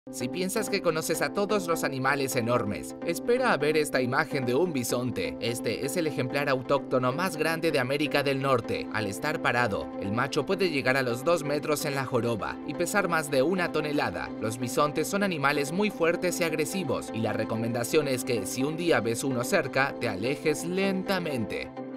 Si piensas que conoces a todos los animales enormes, espera a ver esta imagen de un bisonte. Este es el ejemplar autóctono más grande de América del Norte. Al estar parado, el macho puede llegar a los 2 metros en la joroba y pesar más de 1 tonelada. Los bisontes son animales muy fuertes y agresivos, y la recomendación es que si un día ves uno cerca, te alejes lentamente.